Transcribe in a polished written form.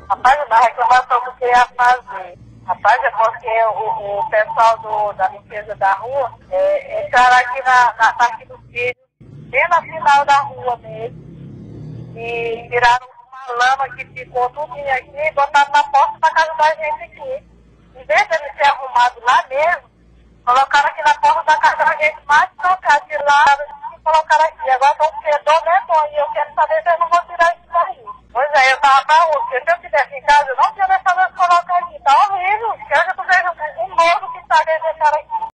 Rapaz, uma reclamação que eu queria fazer. Rapaz, é porque o pessoal da limpeza da rua entraram aqui na parte do filho, bem na final da rua mesmo, e tiraram uma lama que ficou tudinho aqui e botaram na porta da casa da gente aqui. Em vez de ele ser arrumado lá mesmo, colocaram aqui na porta da casa da gente, mais trocar, tiraram e colocaram aqui. Agora estão com fedor medonho e eu quero saber se eu não vou tirar isso daí. Pois é, eu tava pra rua, porque se eu estivesse em casa, eu não tinha deixado eles colocar aqui. Tá horrível, porque eu já tô vendo um morro que tá dentro desse cara aqui.